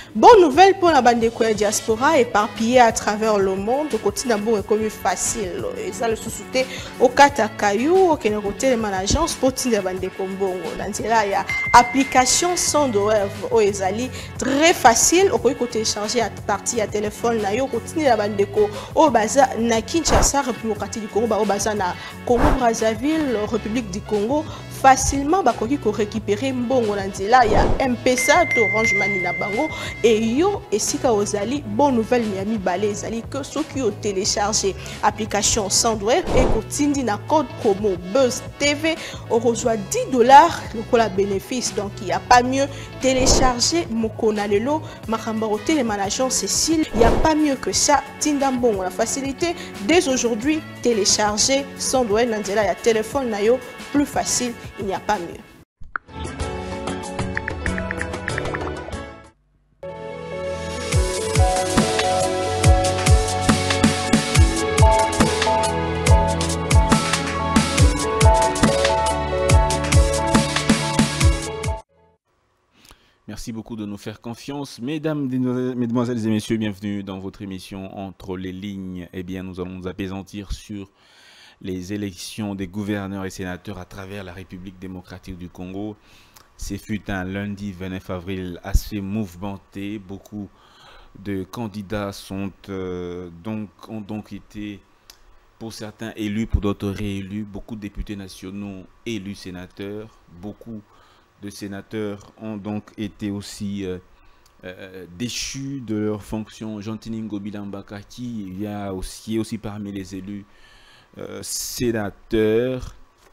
Bonne nouvelle pour la bande de diaspora éparpillée à travers le monde. Le quotidien est comme facile. Et ça, le sous-souté au Katakayou, au Kénéroté, les agence pour la bande de Kombongo. Dans là, il y a application sans douleur au Ezali. Très facile. Au côté télécharger à partir à téléphone. Là, au quotidien la bande de Ko. Au Baza, na Kinshasa, République du Congo, au Baza, na Congo-Brazzaville, République du Congo. Facilement bakoki ko récupérer mbongo na nzela ya M-Pesa to Orange Money na bango et yo esika ozali bonne nouvelle miami balé ezali que ceux qui ont téléchargé application Sandware et kotindi na code promo Buzz TV on reçoit $10 le la bénéfice donc il y a pas mieux télécharger mokona lelo makamba au télémanagement Cécile il y a pas mieux que ça tinda mbongo la facilité dès aujourd'hui télécharger Sandware na nzela ya téléphone na yo plus facile, il n'y a pas mieux. Merci beaucoup de nous faire confiance. Mesdames, mesdemoiselles et messieurs, bienvenue dans votre émission Entre les lignes. Eh bien, nous allons nous apaisantir sur les élections des gouverneurs et sénateurs à travers la République démocratique du Congo. Ce fut un lundi 29 avril assez mouvementé. Beaucoup de candidats ont donc été, pour certains, élus, pour d'autres réélus. Beaucoup de députés nationaux élus sénateurs. Beaucoup de sénateurs ont donc été aussi déchus de leurs fonctions. Jean-Tiningo Bilambaka, qui est aussi parmi les élus sénateur,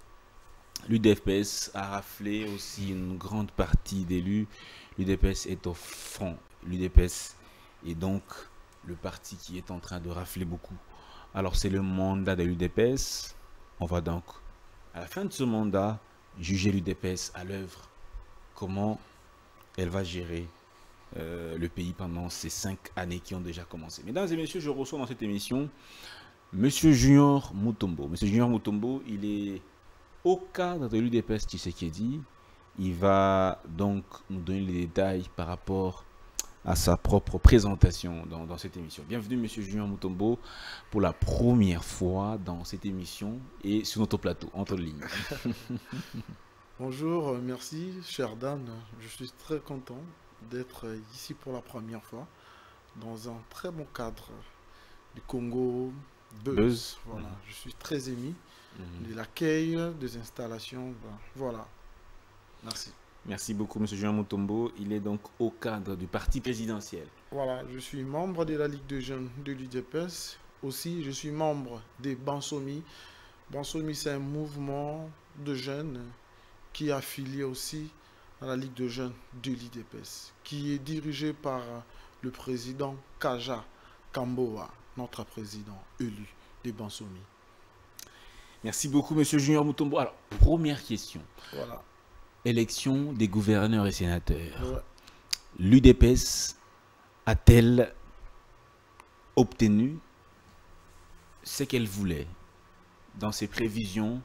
l'UDPS a raflé aussi une grande partie d'élus. L'UDPS est au front. L'UDPS est donc le parti qui est en train de rafler beaucoup. Alors c'est le mandat de l'UDPS. On va donc, à la fin de ce mandat, juger l'UDPS à l'œuvre. Comment elle va gérer le pays pendant ces 5 années qui ont déjà commencé. Mesdames et messieurs, je reçois dans cette émission Monsieur Junior Mutombo. Monsieur Junior Mutombo, il est au cadre de l'UDPS Tshisekedi. Il va donc nous donner les détails par rapport à sa propre présentation dans cette émission. Bienvenue Monsieur Junior Mutombo pour la première fois dans cette émission et sur notre plateau, Entre les lignes. Bonjour, merci cher Dan. Je suis très content d'être ici pour la première fois dans un très bon cadre du Congo. Buzz. Voilà, je suis très ému de l'accueil, des installations. Voilà, merci. Merci beaucoup, M. Jean Mutombo. Il est donc au cadre du parti présidentiel. Voilà, je suis membre de la Ligue de jeunes de l'UDPS. Aussi, je suis membre des Bansomi. Bansomi, c'est un mouvement de jeunes qui est affilié aussi à la Ligue de jeunes de l'UDPS, qui est dirigé par le président Kaja Kamboa, notre président élu des Bansomi. Merci beaucoup, M. Junior Mutombo. Alors, première question. Voilà. Élection des gouverneurs et sénateurs. Ouais. L'UDPS a-t-elle obtenu ce qu'elle voulait dans ses prévisions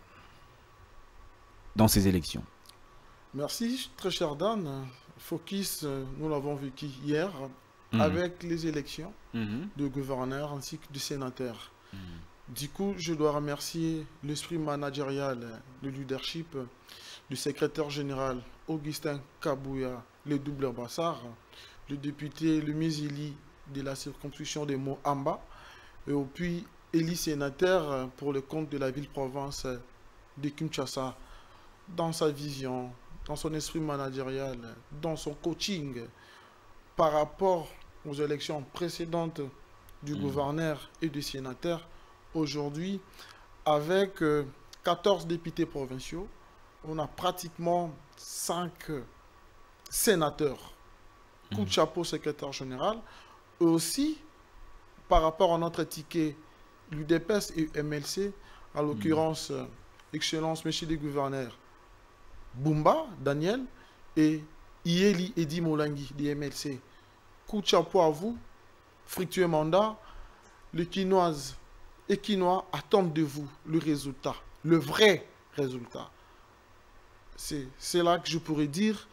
dans ces élections? Merci, très cher Dan. Focus, nous l'avons vécu hier. Avec les élections de gouverneurs ainsi que de sénateurs. Du coup, je dois remercier l'esprit managérial, le leadership du secrétaire général Augustin Kabouya, le double Bassar, le député le Mizili de la circonscription de Moamba, et puis élu sénateur pour le compte de la ville-province de Kinshasa, dans sa vision, dans son esprit managérial, dans son coaching, par rapport aux élections précédentes du gouverneur et du sénateur, aujourd'hui, avec 14 députés provinciaux, on a pratiquement 5 sénateurs. Coup de chapeau, secrétaire général. Et aussi, par rapport à notre ticket, l'UDPS et MLC, à l'occurrence, Excellence, Monsieur le Gouverneur, Bumba, Daniel, et Ieli Edi Molangi, du MLC. Coup de chapeau à vous, fructueux mandat, les Quinoises et Quinois attendent de vous le résultat, le vrai résultat. C'est là que je pourrais dire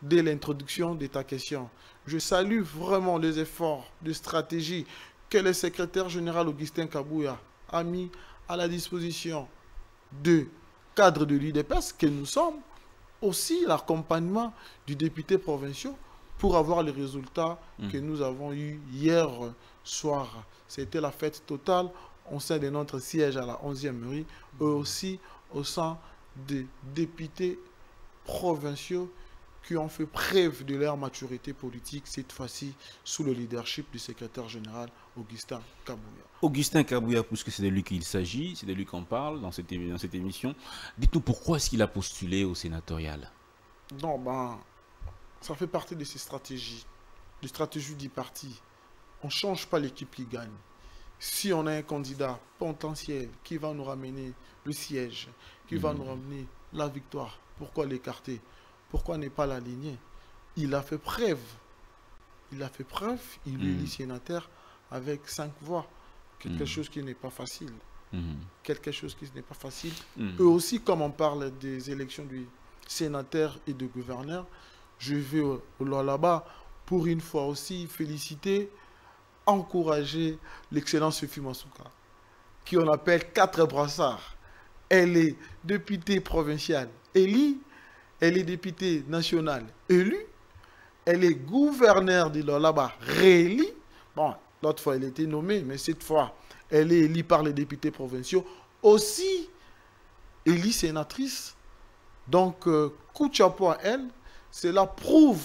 dès l'introduction de ta question. Je salue vraiment les efforts de stratégie que le secrétaire général Augustin Kabouya a mis à la disposition de cadres de l'UDPS que nous sommes, aussi l'accompagnement du député provincial pour avoir les résultats que nous avons eus hier soir. C'était la fête totale au sein de notre siège à la 11e mairie et aussi au sein des députés provinciaux qui ont fait preuve de leur maturité politique, cette fois-ci sous le leadership du secrétaire général Augustin Kabouya. Augustin Kabouya, puisque c'est de lui qu'il s'agit, c'est de lui qu'on parle dans cette émission, dites-nous pourquoi est-ce qu'il a postulé au sénatorial? Non, ça fait partie de ses stratégies, des stratégies du parti. On ne change pas l'équipe qui gagne. Si on a un candidat potentiel qui va nous ramener le siège, qui va nous ramener la victoire, pourquoi l'écarter? Pourquoi ne pas l'aligner? Il a fait preuve. Il a fait preuve, il est élu sénateur avec 5 voix. Quelque chose qui n'est pas facile. Quelque chose qui n'est pas facile. Et aussi, comme on parle des élections du sénateur et de gouverneur, je vais là-bas pour une fois aussi féliciter, encourager l'excellence Sophie Masuka, qui on appelle 4 brassards. Elle est députée provinciale élue, elle est députée nationale élue, elle est gouverneure de là-bas réélue. Bon, l'autre fois elle était nommée, mais cette fois elle est élue par les députés provinciaux, aussi élue sénatrice. Donc, coup de chapeau à elle, cela prouve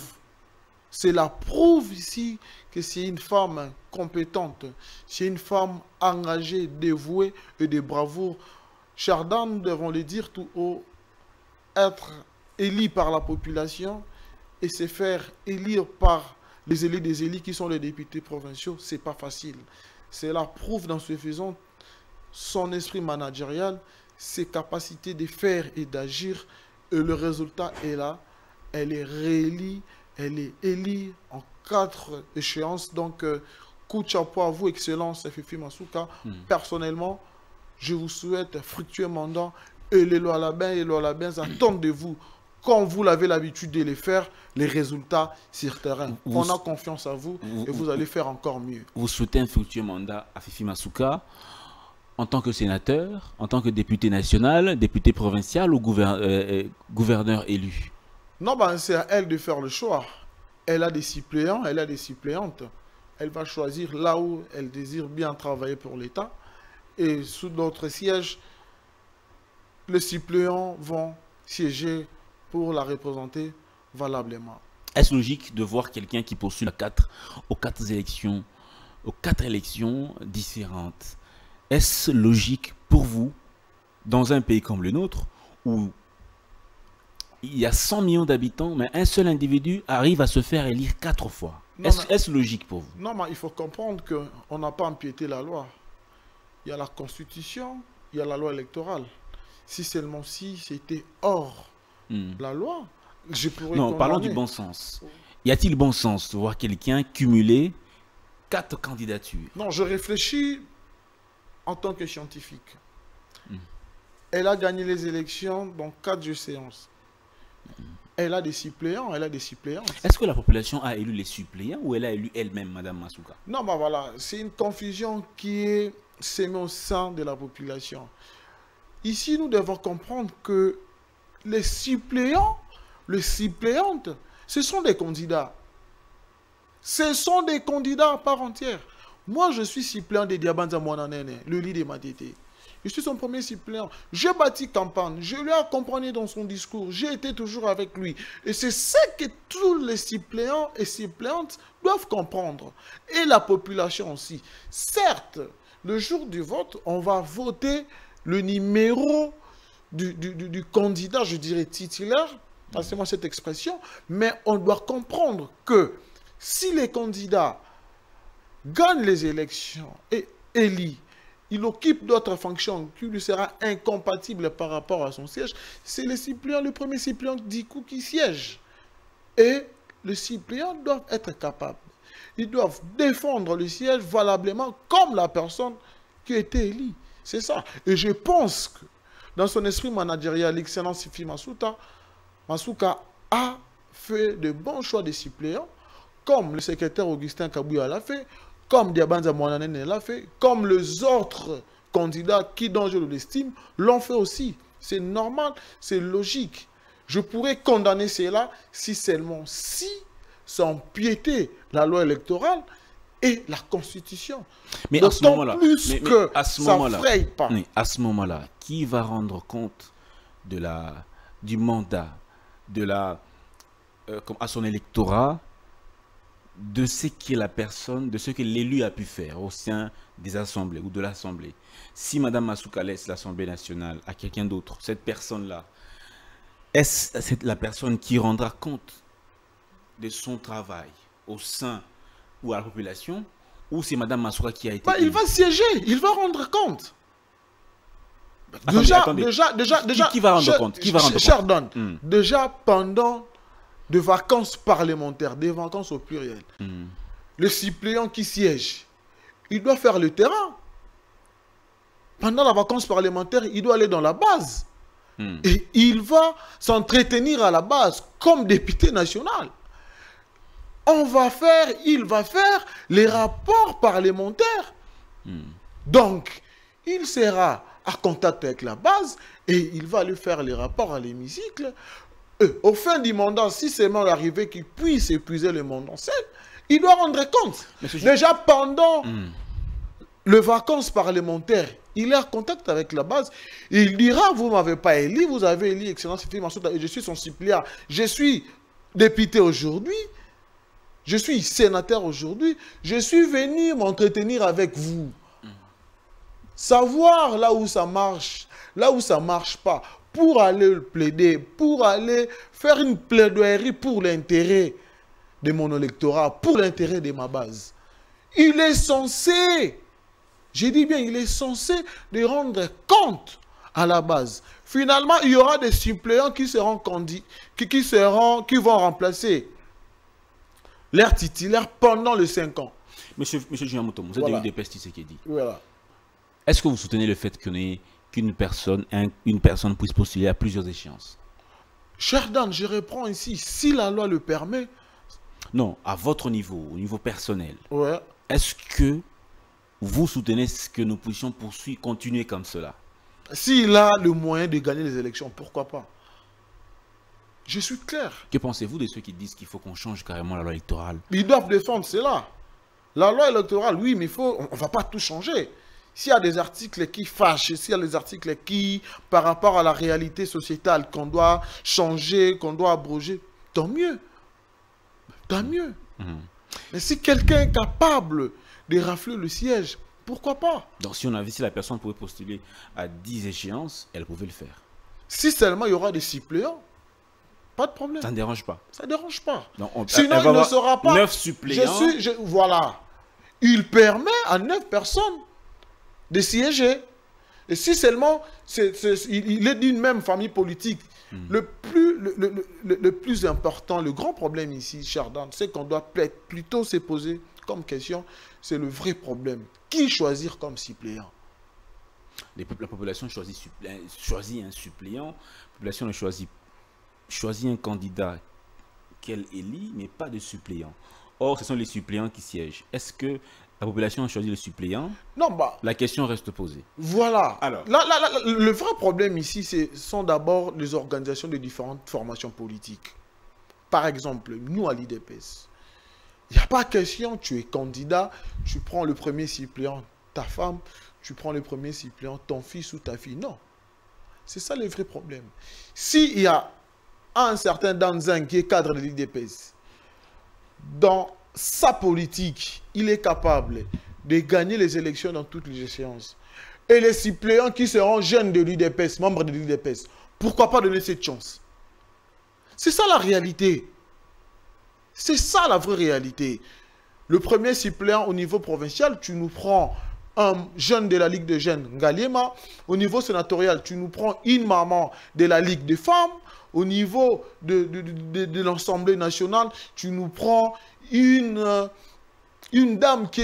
ici que c'est une femme compétente, c'est une femme engagée, dévouée et de bravoure. Chardin, nous devons le dire tout haut, être élu par la population et se faire élire par les élus des élus qui sont les députés provinciaux, c'est pas facile. Cela prouve dans ce faisant son esprit managérial, ses capacités de faire et d'agir, et le résultat est là. Elle est réélue, elle est élue en 4 échéances. Donc, coup de chapeau à vous, Excellence Fifi Masuka. Personnellement, je vous souhaite fructueux mandat et les Loalabins attendent de vous, comme vous l'avez l'habitude de les faire, les résultats sur terrain. On a confiance à vous et vous allez faire encore mieux. Vous souhaitez un fructueux mandat à Fifi Masuka en tant que sénateur, en tant que député national, député provincial ou gouverneur élu? Non, c'est à elle de faire le choix. Elle a des suppléants, elle a des suppléantes. Elle va choisir là où elle désire bien travailler pour l'État. Et sous d'autres sièges, les suppléants vont siéger pour la représenter valablement. Est-ce logique de voir quelqu'un qui postule aux quatre élections différentes? Est-ce logique pour vous, dans un pays comme le nôtre, où il y a 100 millions d'habitants, mais un seul individu arrive à se faire élire 4 fois? Est-ce logique pour vous? Non, mais il faut comprendre qu'on n'a pas empiété la loi. Il y a la Constitution, il y a la loi électorale. Si seulement si c'était hors la loi, je pourrais condamner. Parlons du bon sens. Y a-t-il bon sens de voir quelqu'un cumuler 4 candidatures? Non, je réfléchis en tant que scientifique. Elle a gagné les élections dans 4 séances. Elle a des suppléants, elle a des suppléantes. Est-ce que la population a élu les suppléants ou elle a élu elle-même, Madame Masuka? Non, voilà, c'est une confusion qui est sémée au sein de la population. Ici, nous devons comprendre que les suppléants, les suppléantes, ce sont des candidats. Ce sont des candidats à part entière. Moi, je suis suppléant de Diabanza Mwananene, le lit de Matete. Je suis son premier suppléant. J'ai bâti campagne. Je lui ai accompagné dans son discours. J'ai été toujours avec lui. Et c'est ce que tous les suppléants et suppléantes doivent comprendre. Et la population aussi. Certes, le jour du vote, on va voter le numéro du candidat, je dirais titulaire. Passez-moi cette expression. Mais on doit comprendre que si les candidats gagnent les élections et élus, il occupe d'autres fonctions qui lui sera incompatible par rapport à son siège, c'est le suppléant, le premier suppléant du coup qui siège. Et les suppléants doivent être capables. Ils doivent défendre le siège valablement comme la personne qui a été élue. C'est ça. Et je pense que dans son esprit managérial, l'excellence Fifi Masuka a fait de bons choix de suppléants, comme le secrétaire Augustin Kabouya l'a fait, comme Diabanza Mouananene l'a fait, comme les autres candidats qui, dont je l'estime, l'ont fait aussi. C'est normal, c'est logique. Je pourrais condamner cela si seulement si ça empiétait la loi électorale et la Constitution. Mais à ce moment-là, à ce moment-là, qui va rendre compte du mandat à son électorat, de ce que la personne, de ce que l'élu a pu faire au sein des assemblées ou de l'Assemblée? Si Mme Massouka laisse l'Assemblée nationale à quelqu'un d'autre, cette personne-là, est-ce la personne qui rendra compte de son travail au sein ou à la population, ou c'est Mme Massouka qui a été... il va siéger, il va rendre compte. Attendez. Qui va rendre compte? Cher Don, déjà pendant des vacances parlementaires, des vacances au pluriel, le suppléant qui siège, il doit faire le terrain. Pendant la vacance parlementaire, il doit aller dans la base. Et il va s'entretenir à la base comme député national. Il va faire les rapports parlementaires. Donc, il sera à contact avec la base et il va lui faire les rapports à l'hémicycle. Au fin du mandat, si c'est mal arrivé qu'il puisse épuiser le mandat seul, il doit rendre compte. Déjà pendant les vacances parlementaires, il est en contact avec la base. Il dira, vous ne m'avez pas élu, vous avez élu Excellence Fifi Massouka et je suis son suppléant. Je suis député aujourd'hui, je suis sénateur aujourd'hui, je suis venu m'entretenir avec vous. Savoir là où ça marche, là où ça ne marche pas, pour aller plaider, pour aller faire une plaidoirie pour l'intérêt de mon électorat, pour l'intérêt de ma base. Il est censé, j'ai dit bien, il est censé de rendre compte à la base. Finalement, il y aura des suppléants qui vont remplacer leurs titulaires pendant les 5 ans. Monsieur Julien Moutoum, vous êtes de l'UDPS Tshisekedi. Voilà. Est-ce que vous soutenez le fait qu'une personne puisse postuler à plusieurs échéances? Cher Dan, je reprends ici, si la loi le permet. Non, à votre niveau, au niveau personnel. Ouais. Est-ce que vous soutenez que nous puissions continuer comme cela? S'il a le moyen de gagner les élections, pourquoi pas? Je suis clair. Que pensez-vous de ceux qui disent qu'il faut qu'on change carrément la loi électorale? Ils doivent défendre cela. La loi électorale, oui, mais on ne va pas tout changer. S'il y a des articles qui fâchent, s'il y a des articles qui, par rapport à la réalité sociétale, qu'on doit changer, qu'on doit abroger, tant mieux. Tant mieux. Mais si quelqu'un est capable de rafler le siège, pourquoi pas? Donc si la personne pouvait postuler à 10 échéances, elle pouvait le faire. Si seulement il y aura des suppléants, pas de problème. Ça ne dérange pas. Ça ne dérange pas. Donc sinon, il ne sera pas... 9 suppléants. Voilà. Il permet à 9 personnes de siéger. Et si seulement il est d'une même famille politique, le plus important, le grand problème ici, Chardan, c'est qu'on doit plutôt se poser comme question, c'est le vrai problème. Qui choisir comme suppléant? La population choisit un suppléant. La population ne choisit un candidat qu'elle élit, mais pas de suppléant. Or, ce sont les suppléants qui siègent. Est-ce que la population a choisi le suppléant? Non, la question reste posée. Voilà. Alors, le vrai problème ici, sont d'abord les organisations de différentes formations politiques. Par exemple, nous à l'UDPS, il n'y a pas question, tu es candidat, tu prends le premier suppléant, ta femme, tu prends le premier suppléant, ton fils ou ta fille. Non. C'est ça le vrai problème. S'il y a un certain Danzang qui est cadre de l'UDPS, dans sa politique, il est capable de gagner les élections dans toutes les échéances. Et les suppléants qui seront jeunes de l'UDPS, membres de l'UDPS, pourquoi pas donner cette chance? C'est ça la réalité. C'est ça la vraie réalité. Le premier suppléant au niveau provincial, tu nous prends un jeune de la Ligue de jeunes, Ngaliema. Au niveau sénatorial, tu nous prends une maman de la Ligue des femmes. Au niveau de l'Assemblée nationale, tu nous prends une dame qui est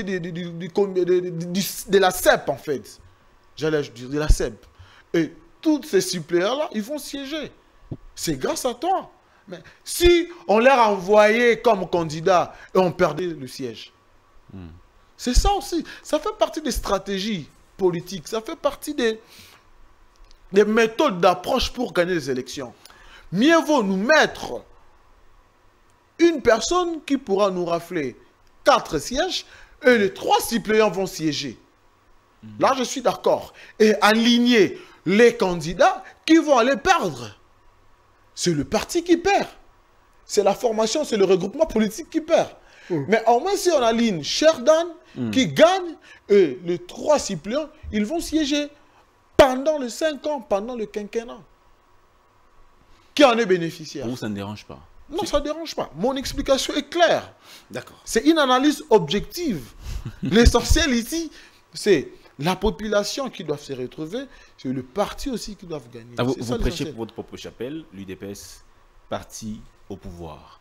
de la CEP, en fait. J'allais dire de la CEP. Et tous ces suppléants-là, ils vont siéger. C'est grâce à toi. Mais si on les envoyait comme candidats et on perdait le siège. C'est ça aussi. Ça fait partie des stratégies politiques. Ça fait partie des méthodes d'approche pour gagner les élections. Mieux vaut nous mettre une personne qui pourra nous rafler 4 sièges et les 3 suppléants vont siéger. Là, je suis d'accord. Et aligner les candidats qui vont aller perdre. C'est le parti qui perd. C'est la formation, c'est le regroupement politique qui perd. Mais au moins, si on aligne Sherdan qui gagne et les 3 suppléants, ils vont siéger pendant les 5 ans, pendant le quinquennat. Qui en est bénéficiaire? Pour vous, ça ne dérange pas? Non, ça ne dérange pas. Mon explication est claire. D'accord. C'est une analyse objective. L'essentiel ici, c'est la population qui doit se retrouver, c'est le parti aussi qui doit gagner. Ah, vous prêchez pour votre propre chapelle, l'UDPS, parti au pouvoir.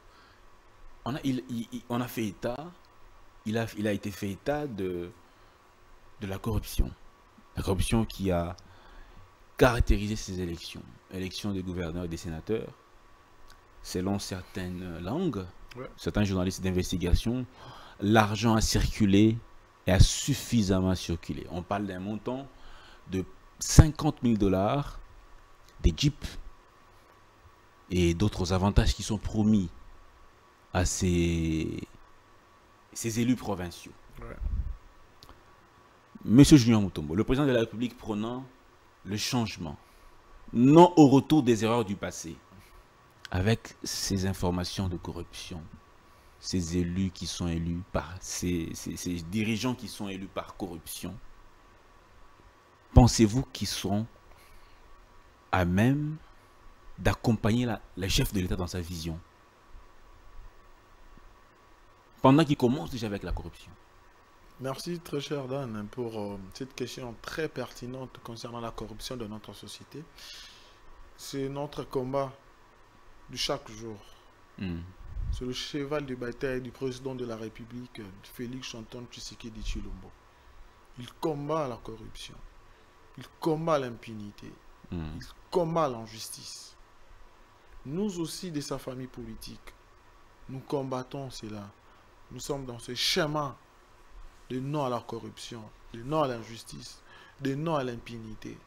On a fait état, il a été fait état de la corruption. La corruption qui a caractérisé ces élections. Élections des gouverneurs et des sénateurs. Selon certaines langues, certains journalistes d'investigation, l'argent a circulé et a suffisamment circulé. On parle d'un montant de 50 000 $, des jeeps et d'autres avantages qui sont promis à ces élus provinciaux. Monsieur Junior Mutombo, le président de la République prônant le changement, non au retour des erreurs du passé, avec ces informations de corruption, ces élus qui sont élus par ces dirigeants qui sont élus par corruption, pensez-vous qu'ils seront à même d'accompagner le chef de l'État dans sa vision pendant qu'il commence déjà avec la corruption? Merci très cher Dan pour cette question très pertinente concernant la corruption de notre société. C'est notre combat de chaque jour. C'est le cheval de bataille du président de la République, Félix Antoine Tshisekedi Tshilombo. Il combat la corruption, il combat l'impunité, il combat l'injustice. Nous aussi, de sa famille politique, nous combattons cela. Nous sommes dans ce chemin de non à la corruption, de non à l'injustice, de non à l'impunité.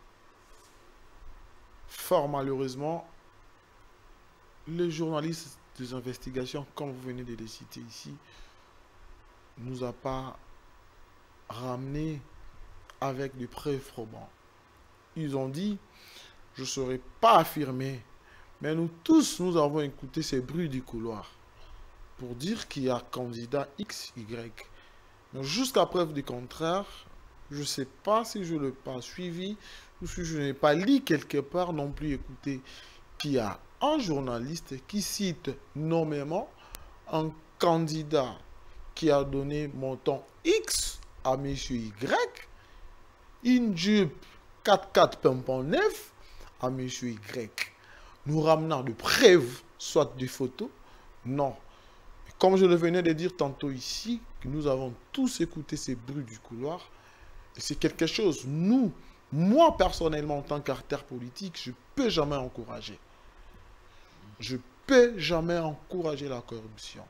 Fort malheureusement, les journalistes des investigations, comme vous venez de les citer ici, ne nous a pas ramené avec des preuves probantes. Ils ont dit, je ne saurais pas affirmer, mais nous tous, nous avons écouté ces bruits du couloir pour dire qu'il y a candidat X, Y. Mais jusqu'à preuve du contraire, je ne sais pas si je ne l'ai pas suivi ou si je n'ai pas lu quelque part non plus écouté qu'il y a un journaliste qui cite nommément un candidat qui a donné montant X à M. Y, une Jeep 4x4 pimpon neuf à M. Y. Nous ramenant de preuves, soit des photos, non. Comme je le venais de dire tantôt ici, que nous avons tous écouté ces bruits du couloir, et c'est quelque chose, moi personnellement en tant qu'acteur politique, je ne peux jamais encourager. Je ne peux jamais encourager la corruption.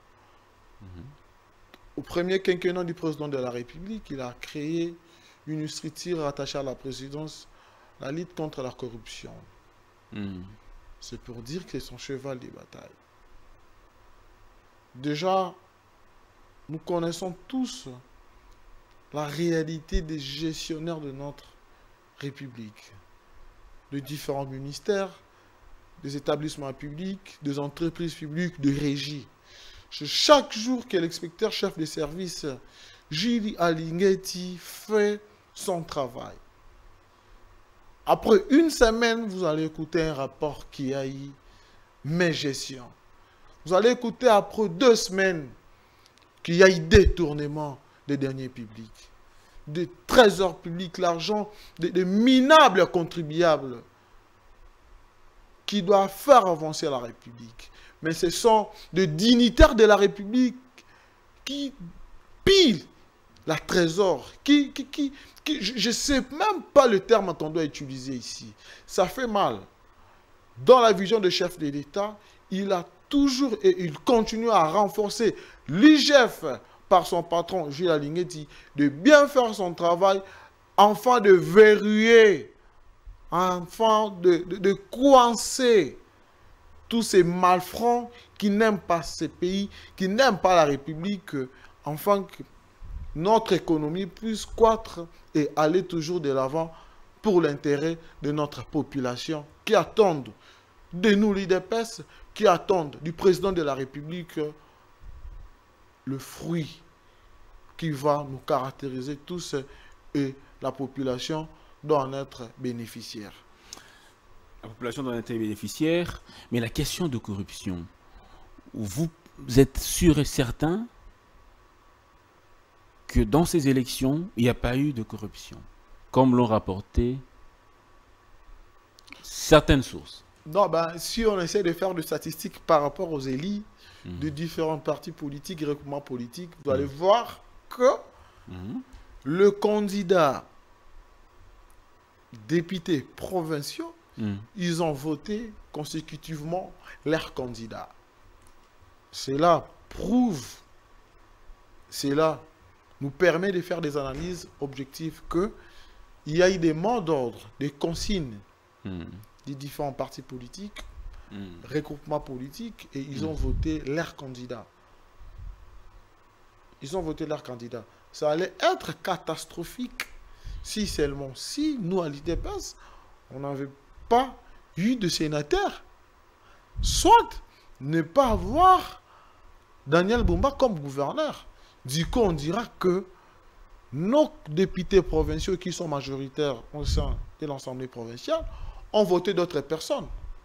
Au premier quinquennat du président de la République, il a créé une structure rattachée à la présidence, la lutte contre la corruption. C'est pour dire que c'est son cheval de bataille. Déjà, nous connaissons tous la réalité des gestionnaires de notre République, de différents ministères, des établissements publics, des entreprises publiques, de régies. Chaque jour que l'inspecteur chef des services, Gilles Alinghetti, fait son travail. Après une semaine, vous allez écouter un rapport qui a eu mes gestions. Vous allez écouter après 2 semaines qu'il y a eu détournement des deniers publics, des trésors publics, l'argent des minables contribuables qui doivent faire avancer la République. Mais ce sont des dignitaires de la République qui pillent la trésor, je ne sais même pas le terme qu'on doit utiliser ici. Ça fait mal. Dans la vision du chef de l'État, il a toujours et il continue à renforcer l'IGF par son patron Gilles Alignetti de bien faire son travail afin de verrouiller, afin de coincer tous ces malfrats qui n'aiment pas ces pays, qui n'aiment pas la République, afin que notre économie puisse croître et aller toujours de l'avant pour l'intérêt de notre population qui attendent de nous, l'IDPS, qui attendent du président de la République le fruit qui va nous caractériser tous et la population doit en être bénéficiaire. La population doit en être bénéficiaire, mais la question de corruption, vous êtes sûr et certain que dans ces élections, il n'y a pas eu de corruption, comme l'ont rapporté certaines sources? Non, ben, si on essaie de faire des statistiques par rapport aux élus de différents partis politiques et regroupements politiques, vous allez voir que le candidat député provinciaux, ils ont voté consécutivement leurs candidats. Cela prouve, cela nous permet de faire des analyses objectives que il y a eu des mots d'ordre, des consignes des différents partis politiques, regroupements politiques, et ils ont voté leurs candidats. Ils ont voté leurs candidats. Ça allait être catastrophique si seulement, si nous, à l'IDPS, on n'avait pas eu de sénateur. Soit ne pas avoir Daniel Bumba comme gouverneur. Du coup, on dira que nos députés provinciaux qui sont majoritaires au sein de l'Assemblée provinciale ont voté d'autres personnes.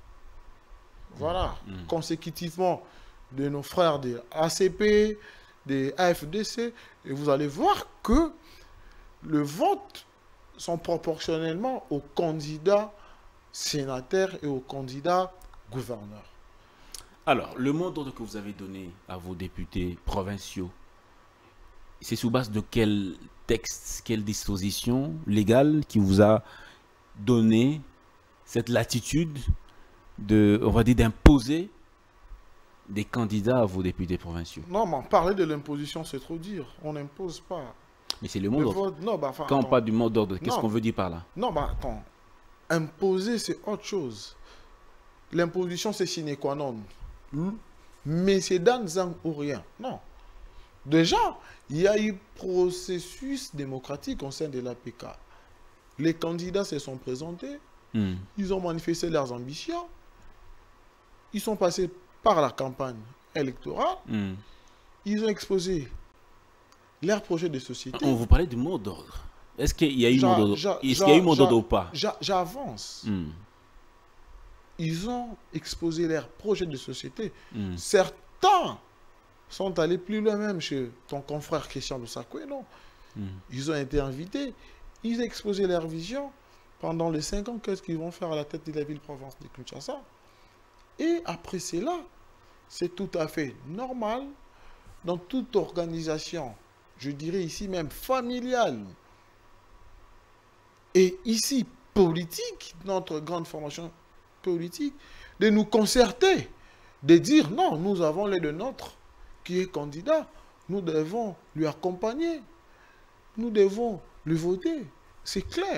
Voilà. Consécutivement de nos frères des ACP, des AFDC, et vous allez voir que le vote sont proportionnellement aux candidats sénateurs et aux candidats gouverneurs. Alors, le mot d'ordre que vous avez donné à vos députés provinciaux, c'est sous base de quel texte, quelle disposition légale qui vous a donné cette latitude de, on va dire, d'imposer des candidats à vos députés provinciaux? Non, mais parler de l'imposition, c'est trop dire. On n'impose pas. Mais c'est le mot d'ordre. Non, bah, quand on parle du mot d'ordre, qu'est-ce qu'on veut dire par là? Non, bah attends. Imposer, c'est autre chose. L'imposition, c'est sine qua non. Mais c'est dans un ou rien. Non. Déjà, il y a eu processus démocratique au sein de l'APK. Les candidats se sont présentés. Ils ont manifesté leurs ambitions. Ils sont passés par la campagne électorale. Ils ont exposé leurs projets de société. On vous parlait du mot d'ordre. Est-ce qu'il y a eu mot d'ordre? Est-ce qu'il y a eu mot d'ordre ou pas? J'avance. Ils ont exposé leurs projets de société. Certains sont allés plus loin même chez ton confrère Christian Lusakwe, non? Ils ont été invités. Ils ont exposé leur vision. Pendant les 5 ans, qu'est-ce qu'ils vont faire à la tête de la ville-province de Kinshasa? Et après cela, c'est tout à fait normal dans toute organisation, je dirais ici même familiale, et ici politique, notre grande formation politique, de nous concerter, de dire non, nous avons l'un de nôtres qui est candidat, nous devons lui accompagner, nous devons le voter. C'est clair.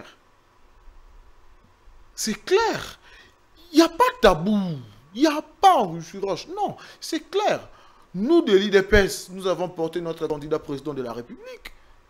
C'est clair. Il n'y a pas de tabou. Il n'y a pas en roche. Non, c'est clair. Nous, de l'IDPS, nous avons porté notre candidat président de la République.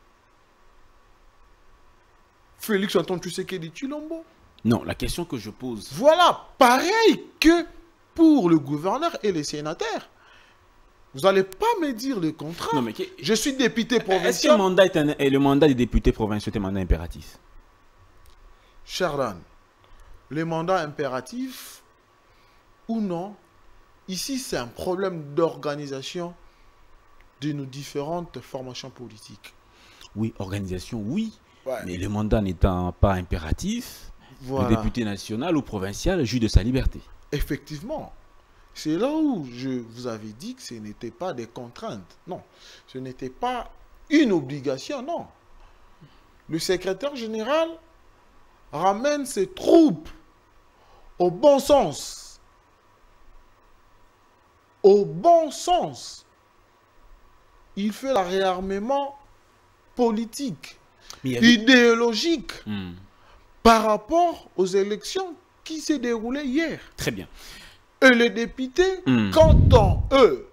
Félix Antoine Tshisekedi Tshilombo. Non, la question que je pose... Voilà, pareil que pour le gouverneur et les sénateurs. Vous n'allez pas me dire le contraire. Non, mais je suis député provincial. Est-ce que le mandat le mandat des députés provinciaux est un mandat impératif? Cher Dan, le mandat impératif ou non, ici c'est un problème d'organisation de nos différentes formations politiques. Oui, organisation, oui. Ouais. Mais le mandat n'étant pas impératif, voilà. Le député national ou provincial jouit de sa liberté. Effectivement. C'est là où je vous avais dit que ce n'était pas des contraintes. Non. Ce n'était pas une obligation, non. Le secrétaire général ramène ses troupes au bon sens. au bon sens. Il fait le réarmement politique, idéologique, par rapport aux élections qui s'est déroulées hier. Très bien. Et les députés, quand eux,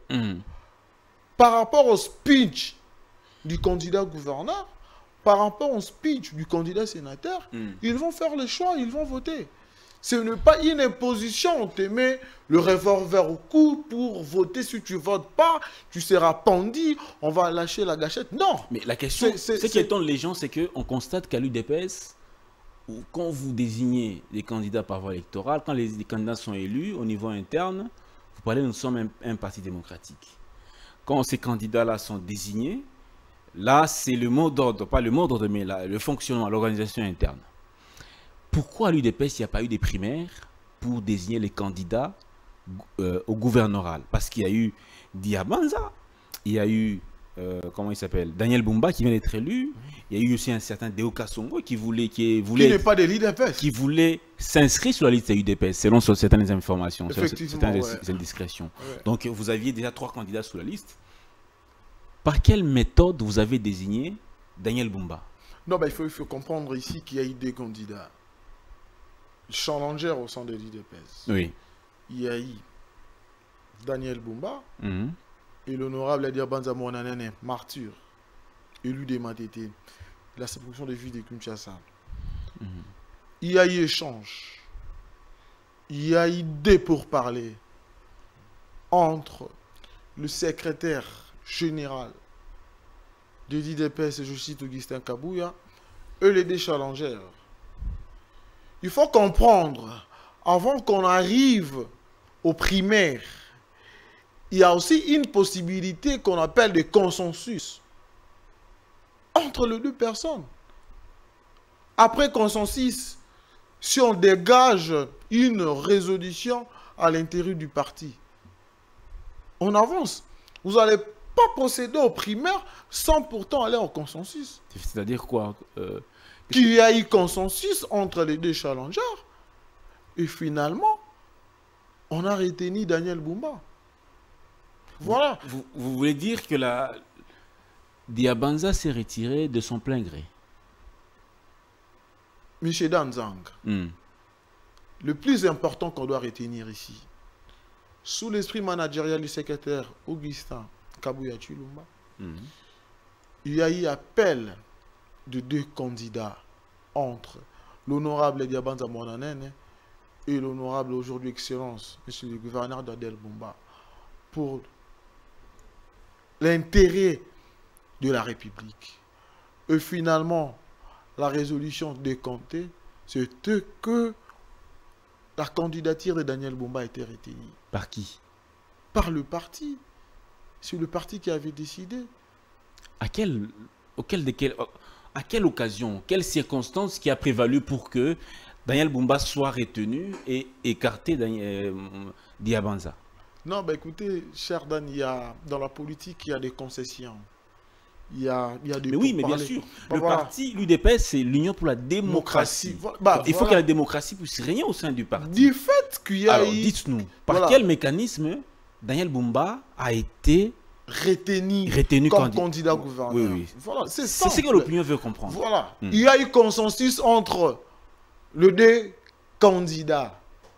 par rapport au speech du candidat gouverneur, par rapport au speech du candidat sénateur, ils vont faire le choix, ils vont voter. Ce n'est pas une imposition, on te met le revolver au cou pour voter. Si tu ne votes pas, tu seras pendu, on va lâcher la gâchette. Non. Mais la question, ce qui étonne les gens, c'est qu'on constate qu'à l'UDPS, quand vous désignez les candidats par voie électorale, quand les candidats sont élus au niveau interne, vous parlez, nous sommes un parti démocratique. Quand ces candidats-là sont désignés, là, c'est le mot d'ordre, pas le mot d'ordre, mais le fonctionnement, l'organisation interne. Pourquoi à l'UDPS, il n'y a pas eu des primaires pour désigner les candidats au gouvernoral? Parce qu'il y a eu Diabanza, il y a eu, comment il s'appelle, Daniel Bumba qui vient d'être élu, il y a eu aussi un certain Deo Kassongo qui n'est pas de l'UDPS, qui voulait s'inscrire sur la liste de l'UDPS, selon certaines informations, certaines indiscrétions. Ouais. Donc vous aviez déjà 3 candidats sur la liste. Par quelle méthode vous avez désigné Daniel Bumba? Non, il faut comprendre ici qu'il y a eu 2 candidats. Challenger au sein de l'UDPS. Oui. Il y a eu Daniel Bumba et l'honorable Diabanza Monanene, martyr, élu des Matete, la circonscription de ville de Kinshasa. Il y a eu échange. Il y a eu des pourparlers entre le secrétaire général de l'UDPS, et je cite Augustin Kabouya, et les 2 challengers. Il faut comprendre, avant qu'on arrive aux primaires, il y a aussi une possibilité qu'on appelle de consensus entre les 2 personnes. Après consensus, si on dégage une résolution à l'intérieur du parti, on avance. Vous n'allez pas procéder aux primaires sans pourtant aller au consensus. C'est-à-dire quoi? Qu'il y a eu consensus entre les 2 challengers. Et finalement, on a retenu Daniel Bumba. Voilà. Vous voulez dire que la Diabanza s'est retiré de son plein gré? Monsieur Danzang, le plus important qu'on doit retenir ici, sous l'esprit managérial du secrétaire Augustin Kabouya Chilumba, il y a eu appel de 2 candidats entre l'honorable Diabanza Monanene et l'honorable aujourd'hui Excellence, monsieur le gouverneur d'Adel Bumba, pour l'intérêt de la République. Et finalement, la résolution décomptée, c'était que la candidature de Daniel Bumba a été retenue. Par qui? Par le parti. C'est le parti qui avait décidé. À quelle occasion, quelle circonstance qui a prévalu pour que Daniel Bumba soit retenu et écarté Diabanza? Non, écoutez, cher Dan, dans la politique, il y a des concessions. Il y a des mais oui, mais bien sûr. Le parti, l'UDPS, c'est l'Union pour la démocratie. Il faut que la démocratie puisse régner au sein du parti. Du fait qu'il y a... Alors, dites-nous, par quel mécanisme Daniel Bumba a été retenu comme candidat gouverneur? Oui. Voilà, c'est ce que l'opinion veut comprendre. Voilà. Il y a eu consensus entre les 2 candidats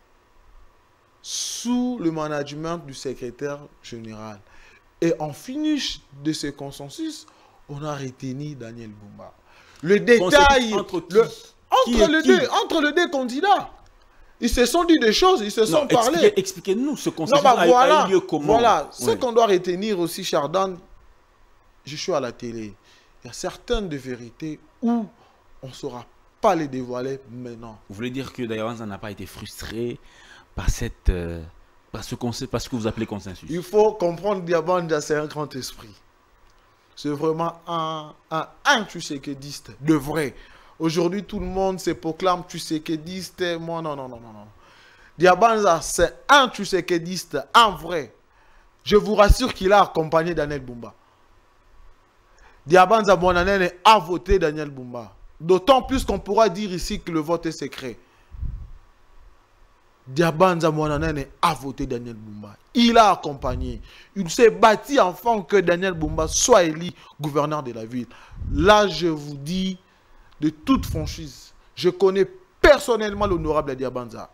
sous le management du secrétaire général. Et en finish de ce consensus, on a retenu Daniel Bumba. Le détail entre les 2 candidats. Ils se sont dit des choses, ils se sont parlé. Expliquez-nous ce consensus a eu lieu comment. Voilà, ce qu'on doit retenir aussi, Chardan, je suis à la télé. Il y a certaines de vérités où on ne saura pas les dévoiler maintenant. Vous voulez dire que Diabanza n'a pas été frustré par ce que vous appelez consensus? Il faut comprendre que Diabanza, c'est un grand esprit. C'est vraiment un tshisekidiste de vrai. Aujourd'hui, tout le monde se proclame tshisekidiste. Moi, non. Diabanza, c'est un tshisekidiste, en vrai. Je vous rassure qu'il a accompagné Daniel Bumba. Diabanza Monanene a voté Daniel Bumba. D'autant plus qu'on pourra dire ici que le vote est secret. Diabanza Mwananene a voté Daniel Bumba. Il a accompagné. Il s'est bâti afin que Daniel Bumba soit élu gouverneur de la ville. Là, je vous dis de toute franchise, je connais personnellement l'honorable Diabanza.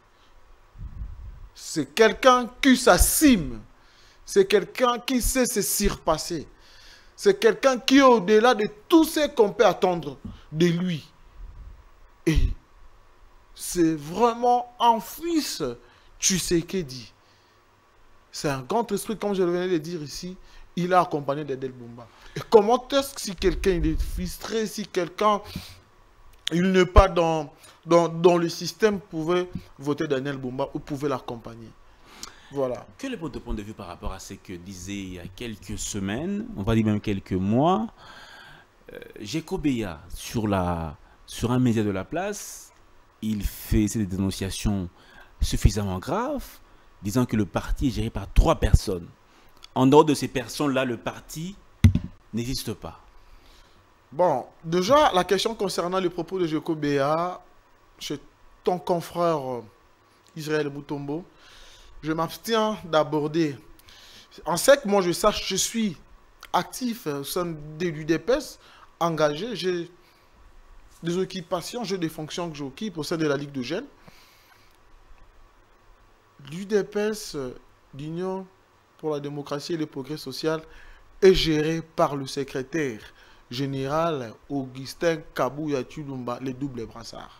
C'est quelqu'un qui s'assume. C'est quelqu'un qui sait se surpasser. C'est quelqu'un qui est au-delà de tout ce qu'on peut attendre de lui. Et c'est vraiment un fils Tshisekedi. C'est un grand esprit, comme je venais de dire ici. Il a accompagné Daniel Bumba. Et comment est-ce que si quelqu'un est frustré, si quelqu'un il n'est pas dans le système, pouvait voter Daniel Bumba ou pouvait l'accompagner? Voilà. Quel est votre point de vue par rapport à ce que disait il y a quelques semaines, on va dire même quelques mois, Jeko Beya sur un média de la place, il fait des dénonciations suffisamment graves, disant que le parti est géré par 3 personnes. En dehors de ces personnes-là, le parti n'existe pas. Bon, déjà, la question concernant les propos de Jeko Beya, chez ton confrère Israël Boutombo, je m'abstiens d'aborder. En ce que moi je sache, je suis actif au sein de l'UDPS, engagé, j'ai des occupations, j'ai des fonctions que j'occupe au sein de la Ligue de jeunes. L'UDPS, l'Union pour la démocratie et le progrès social, est gérée par le secrétaire général Augustin Kabouya Tshilomba, les doubles brassards.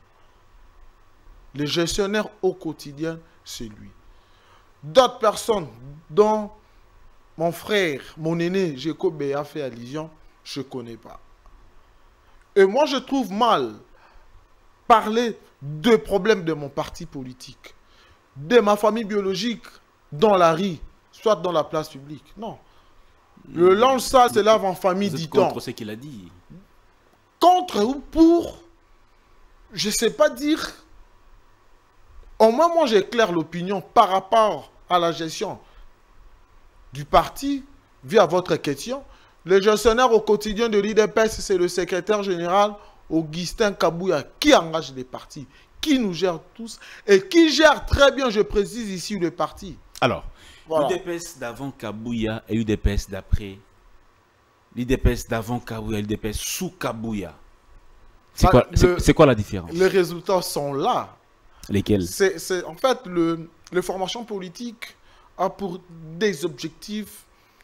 Le gestionnaire au quotidien, c'est lui. D'autres personnes dont mon frère, mon aîné, Jeko Beya fait allusion, je ne connais pas. Et moi, je trouve mal parler de problèmes de mon parti politique, de ma famille biologique dans la rue, soit dans la place publique. Non. Le linge sale se lave en famille, dit-on. Contre ce qu'il a dit. Contre ou pour, je ne sais pas dire. Au moins, moi, j'éclaire l'opinion par rapport à la gestion du parti, via votre question. Le gestionnaire au quotidien de l'UDPS, c'est le secrétaire général Augustin Kabouya, qui engage les partis, qui nous gère tous, et qui gère très bien, je précise ici, le parti. Alors, voilà. L'UDPS d'avant Kabouya et l'UDPS d'après. L'UDPS d'avant Kabouya et l'UDPS sous Kabouya. C'est quoi la différence? Les résultats sont là. Lesquels? En fait, les formations politiques a pour des objectifs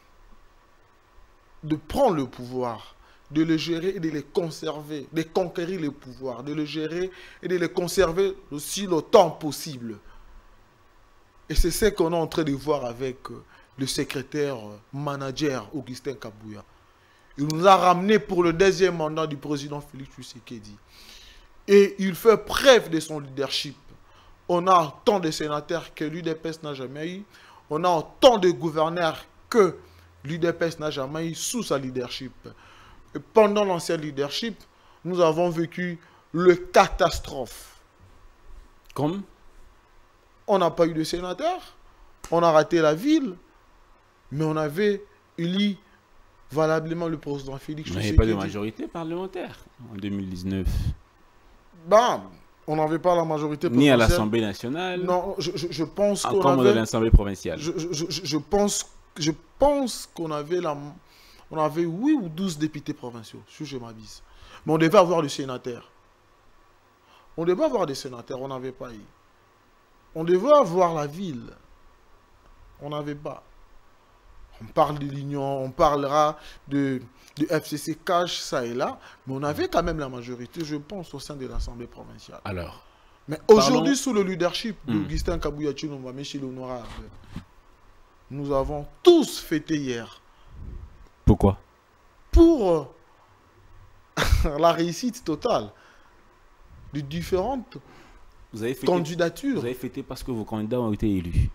de prendre le pouvoir, de le gérer et de les conserver, de conquérir le pouvoir, de le gérer et de les conserver aussi le temps possible. Et c'est ce qu'on est en train de voir avec le secrétaire manager Augustin Kabouya. Il nous a ramené pour le 2e mandat du président Félix Tshisekedi. Et il fait preuve de son leadership. On a autant de sénateurs que l'UDPS n'a jamais eu. On a autant de gouverneurs que l'UDPS n'a jamais eu sous sa leadership. Et pendant l'ancien leadership, nous avons vécu le catastrophe. Comme? On n'a pas eu de sénateurs. On a raté la ville. Mais on avait élu valablement le président Félix Tshisekedi. Il n'y avait pas de majorité parlementaire en 2019. Ben, on n'avait pas la majorité ni à l'Assemblée nationale. Non, je pense qu'on avait... de l'Assemblée provinciale. Je pense qu'on avait on avait 8 ou 12 députés provinciaux, si je m'abuse. Mais on devait avoir des sénateurs. On devait avoir des sénateurs, on n'avait pas eu. On devait avoir la ville. On n'avait pas. On parle de l'Union, on parlera de FCC cash, ça et là, mais on avait quand même la majorité, je pense, au sein de l'Assemblée provinciale. Alors, mais aujourd'hui, sous le leadership d'Augustin Kabouya Tshilomba, Michel Honorable, nous avons tous fêté hier. Pourquoi? Pour la réussite totale de différentes candidatures. Vous avez fêté parce que vos candidats ont été élus.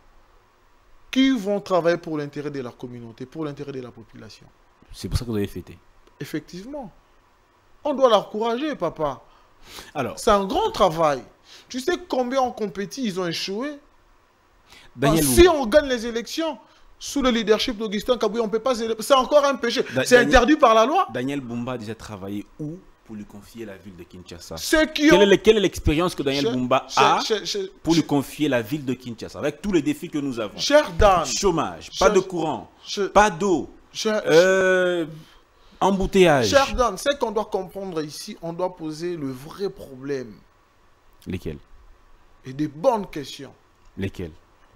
Qui vont travailler pour l'intérêt de la communauté, pour l'intérêt de la population. C'est pour ça que vous avez fêté. Effectivement. On doit l'encourager, papa. Alors, c'est un grand travail. Tu sais combien en compétit, ils ont échoué. Si on gagne les élections, sous le leadership d'Augustin Kabouya, on ne peut pas... C'est encore un péché. C'est interdit par la loi. Daniel Bumba a déjà travaillé où pour lui confier la ville de Kinshasa? Quelle est l'expérience que Daniel Bumba a pour lui confier la ville de Kinshasa, avec tous les défis que nous avons? Cher Dan, chômage, pas de courant, pas d'eau, embouteillage. Cher Dan, c'est qu'on doit comprendre ici, on doit poser le vrai problème. Lesquels? Et des bonnes questions. Lesquels?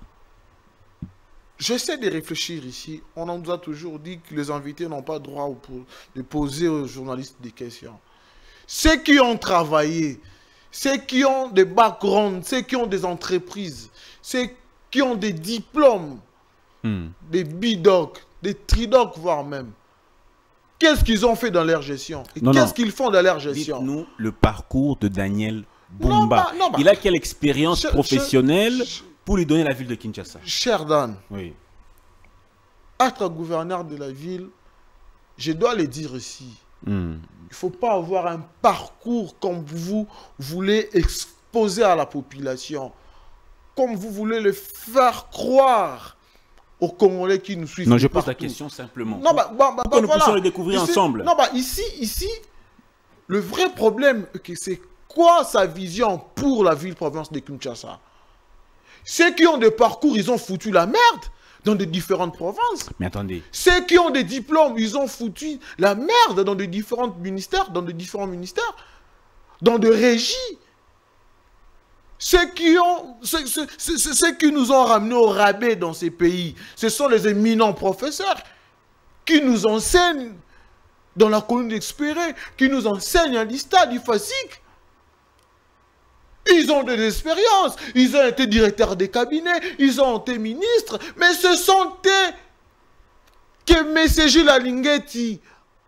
J'essaie de réfléchir ici. On nous a toujours dit que les invités n'ont pas droit de poser aux journalistes des questions. Ceux qui ont travaillé, ceux qui ont des backgrounds, ceux qui ont des entreprises, ceux qui ont des diplômes, des bidocs, des tridocs, voire même. Qu'est-ce qu'ils ont fait dans leur gestion? Qu'est-ce qu'ils font dans leur gestion? Dites-nous le parcours de Daniel Bumba. Il a quelle expérience professionnelle pour lui donner la ville de Kinshasa? Cher Dan, oui. Être gouverneur de la ville, je dois le dire ici, il ne faut pas avoir un parcours comme vous voulez exposer à la population, comme vous voulez le faire croire aux Congolais qui nous suivent. Non, je pose la question simplement. Non, pour que nous puissions le découvrir ensemble. Non, ici, le vrai problème, c'est quoi sa vision pour la ville-province de Kinshasa? Ceux qui ont des parcours, ils ont foutu la merde dans des différentes provinces. Mais attendez. Ceux qui ont des diplômes, ils ont foutu la merde dans des différents ministères, dans des régies. Ceux qui nous ont ramenés au rabais dans ces pays, ce sont les éminents professeurs qui nous enseignent dans la colonie d'Expéré, qui nous enseignent à l'ISTA, du FASIC. Ils ont de l'expérience, ils ont été directeurs des cabinets, ils ont été ministres, mais ce sont eux que M. Gilles Alinguetti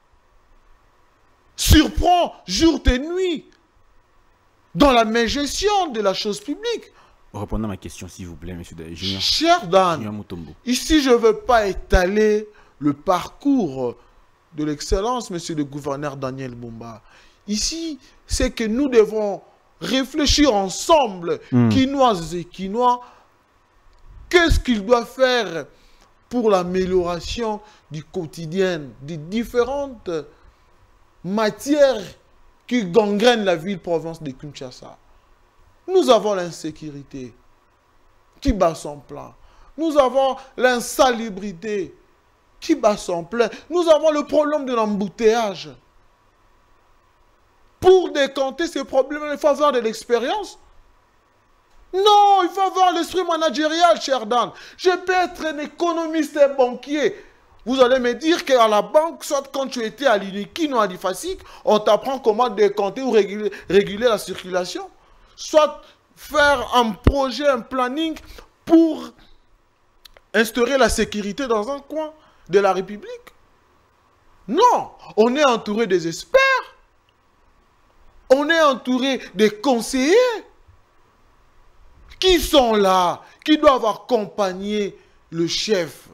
surprend jour et nuit dans la gestion de la chose publique. Répondez à ma question, s'il vous plaît, M. Junior. Cher Dan, ici je ne veux pas étaler le parcours de l'excellence, monsieur le gouverneur Daniel Bumba. Ici, c'est que nous devons réfléchir ensemble, Quinoises et Quinois, qu'est-ce qu'il doit faire pour l'amélioration du quotidien, des différentes matières qui gangrènent la ville-province de Kinshasa. Nous avons l'insécurité qui bat son plein. Nous avons l'insalubrité qui bat son plein. Nous avons le problème de l'embouteillage. Pour décanter ces problèmes, il faut avoir de l'expérience. Non, il faut avoir l'esprit managérial, cher Dan. Je peux être un économiste et banquier. Vous allez me dire qu'à la banque, soit quand tu étais à l'Unikin ou à l'IFASIC, on t'apprend comment décanter ou réguler la circulation. Soit faire un projet, un planning pour instaurer la sécurité dans un coin de la République. Non, on est entouré des experts. On est entouré des conseillers qui sont là, qui doivent accompagner le chef.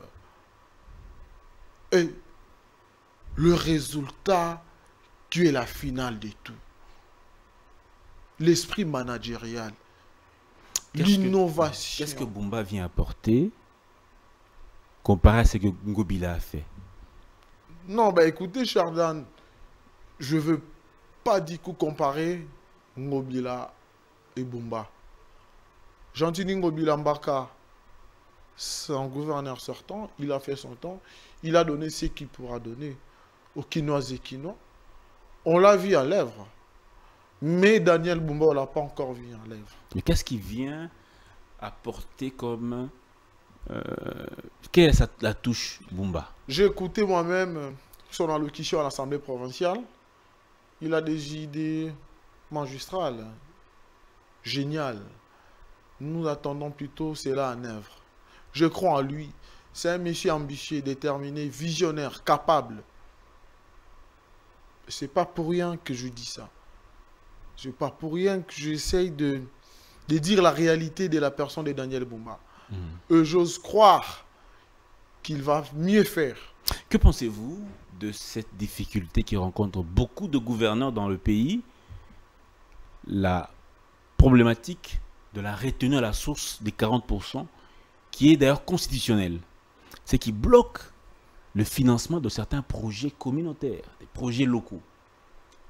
Et le résultat qui est la finale de tout. L'esprit managérial, l'innovation. Qu'est-ce que Bumba vient apporter comparé à ce que Ngobila a fait? Non, écoutez, Chardan, je ne veux pas du coup comparer Ngobila et Bumba. Jean-Tini Ngobila Mbaka, c'est un gouverneur sortant, il a fait son temps, il a donné ce qu'il pourra donner aux Quinois et Quinois. On l'a vu à l'œuvre, mais Daniel Bumba, on ne l'a pas encore vu à l'œuvre. Mais qu'est-ce qui vient apporter comme... quelle est la touche Bumba? J'ai écouté moi-même son allocution à l'Assemblée provinciale. Il a des idées magistrales, géniales. Nous attendons plutôt cela en œuvre. Je crois en lui. C'est un monsieur ambitieux, déterminé, visionnaire, capable. Ce n'est pas pour rien que je dis ça. Ce n'est pas pour rien que j'essaye de dire la réalité de la personne de Daniel Bumba. J'ose croire qu'il va mieux faire. Que pensez-vous de cette difficulté qui rencontre beaucoup de gouverneurs dans le pays? La problématique de la retenue à la source des 40%, qui est d'ailleurs constitutionnelle. C'est qui bloque le financement de certains projets communautaires, des projets locaux.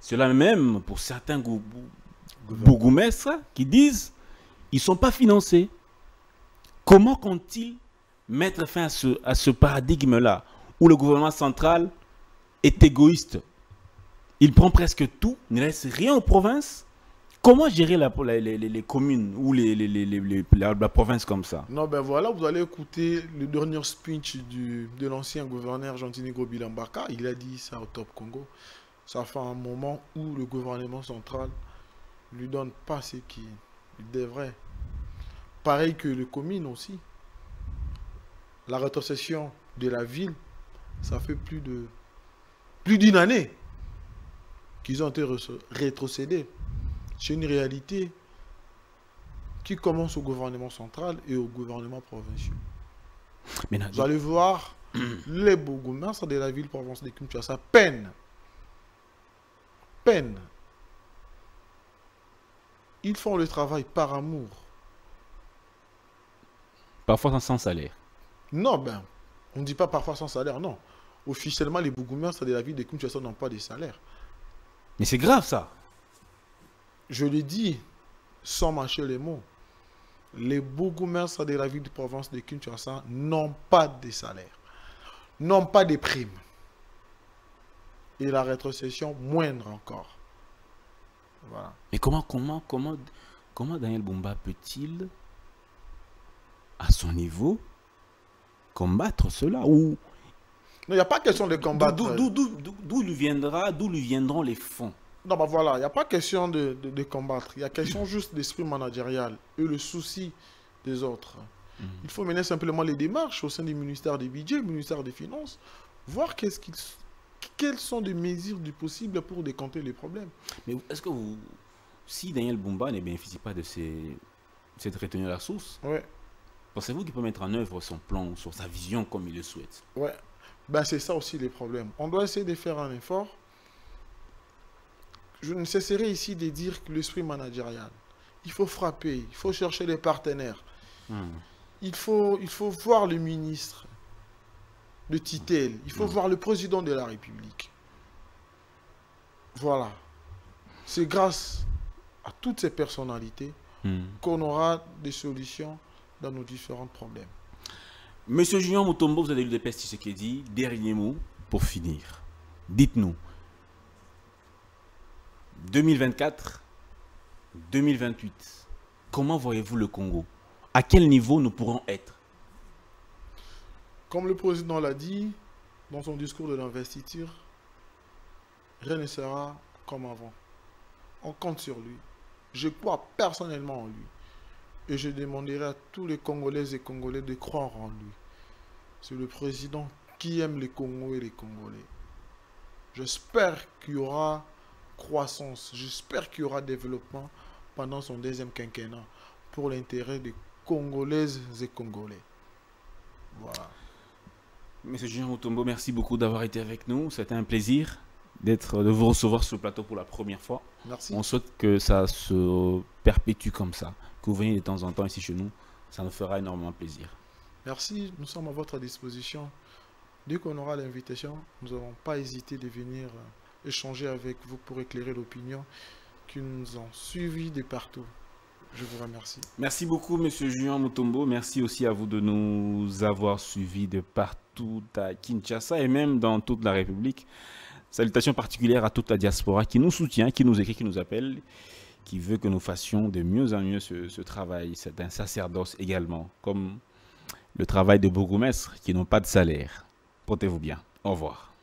Cela même pour certains bourgmestres qui disent ils ne sont pas financés. Comment compte-t-il mettre fin à ce paradigme-là où le gouvernement central est égoïste? Il prend presque tout, ne laisse rien aux provinces. Comment gérer les communes ou la province comme ça? Non, ben voilà, vous allez écouter le dernier speech de l'ancien gouverneur Jean-Tinigo Bilambaka. Il a dit ça au Top Congo. Ça fait un moment où le gouvernement central ne lui donne pas ce qu'il devrait. Pareil que les communes aussi. La rétrocession de la ville, ça fait plus d'une année qu'ils ont été rétrocédés. C'est une réalité qui commence au gouvernement central et au gouvernement provincial. Vous allez voir, les bourgmestres de la ville province de Kinshasa peinent. Ils font le travail par amour. Parfois sans salaire. Non, ben, on ne dit pas parfois sans salaire, non. Officiellement, les bourgmestres de la ville de Kinshasa n'ont pas de salaire. Mais c'est grave ça. Je le dis sans mâcher les mots. Les bourgmestres de la ville de province de Kinshasa n'ont pas de salaire, n'ont pas de primes. Et la rétrocession moindre encore. Voilà. Mais comment Daniel Bumba peut-il, à son niveau, combattre cela? Ou il n'y a pas question de combattre. D'où lui viendront les fonds? Non, bah voilà, il n'y a pas question de combattre. Il y a question juste d'esprit managérial et le souci des autres. Il faut mener simplement les démarches au sein du ministère des Budgets, du ministère des Finances, voir quelles sont les mesures du possible pour décompter les problèmes. Mais est-ce que si Daniel Bumba ne bénéficie pas de cette retenue à la source, ouais, pensez-vous qu'il peut mettre en œuvre son plan, sur sa vision comme il le souhaite? Ouais, ben c'est ça aussi les problèmes. On doit essayer de faire un effort. Je ne cesserai ici de dire que l'esprit managérial, il faut frapper, il faut chercher les partenaires. Il faut voir le ministre de tutelle, il faut voir le président de la République. Voilà. C'est grâce à toutes ces personnalités qu'on aura des solutions dans nos différents problèmes. Monsieur Junior Mutombo, vous avez lu l'UDPS Tshisekedi. Dernier mot pour finir. Dites-nous, 2024, 2028, comment voyez-vous le Congo? À quel niveau nous pourrons être? Comme le président l'a dit dans son discours de l'investiture, rien ne sera comme avant. On compte sur lui. Je crois personnellement en lui. Et je demanderai à tous les Congolaises et Congolais de croire en lui. C'est le président qui aime les Congos et les Congolais. J'espère qu'il y aura croissance, j'espère qu'il y aura développement pendant son deuxième quinquennat pour l'intérêt des Congolaises et Congolais. Voilà. Monsieur Julien Mutombo, merci beaucoup d'avoir été avec nous. C'était un plaisir de vous recevoir sur le plateau pour la première fois. Merci. On souhaite que ça se perpétue comme ça, que vous veniez de temps en temps ici chez nous. Ça nous fera énormément plaisir. Merci, nous sommes à votre disposition. Dès qu'on aura l'invitation, nous n'aurons pas hésité de venir échanger avec vous pour éclairer l'opinion qui nous ont suivis de partout. Je vous remercie. Merci beaucoup, monsieur Julien Mutombo. Merci aussi à vous de nous avoir suivis de partout à Kinshasa et même dans toute la République. Salutations particulières à toute la diaspora qui nous soutient, qui nous écrit, qui nous appelle, qui veut que nous fassions de mieux en mieux ce travail. C'est un sacerdoce également, comme le travail de bourgmestres qui n'ont pas de salaire. Portez-vous bien. Au revoir.